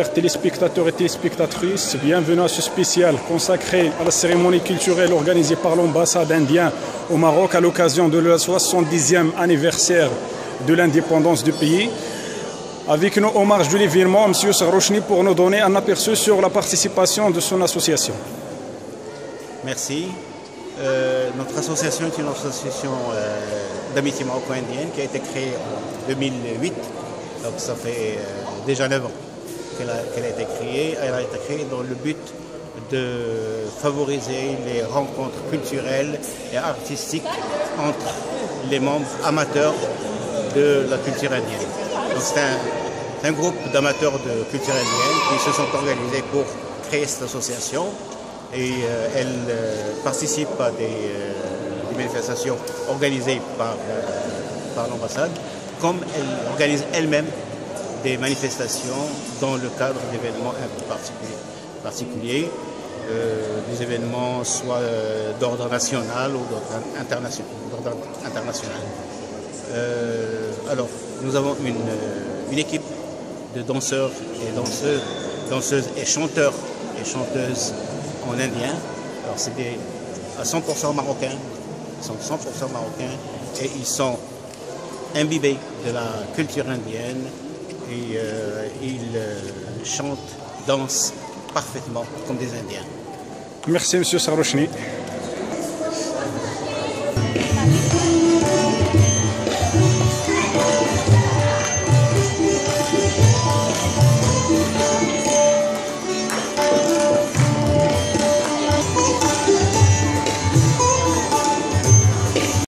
chers téléspectateurs et téléspectatrices, bienvenue à ce spécial consacré à la cérémonie culturelle organisée par l'ambassade indienne au Maroc à l'occasion de la 70e anniversaire de l'indépendance du pays. Avec nous au marge de l'événement, M. Sarrochni, pour nous donner un aperçu sur la participation de son association. Merci. Notre association est une association d'amitié maroco-indienne qui a été créée en 2008. Donc ça fait déjà 9 ans qu'elle a été créée. Elle a été créée dans le but de favoriser les rencontres culturelles et artistiques entre les membres amateurs de la culture indienne. Donc c'est un groupe d'amateurs de culture indienne qui se sont organisés pour créer cette association et elle participe à des manifestations organisées par l'ambassade, comme elle organise elle-même des manifestations dans le cadre d'événements un peu particuliers, des événements soit d'ordre national ou d'ordre international. Alors, nous avons une équipe de danseurs et danseuses et chanteurs et chanteuses en indien. Alors, c'est à 100% marocains. Ils sont 100% marocains et ils sont imbibés de la culture indienne et ils chantent, dansent parfaitement comme des Indiens. Merci, M. Sarrochni.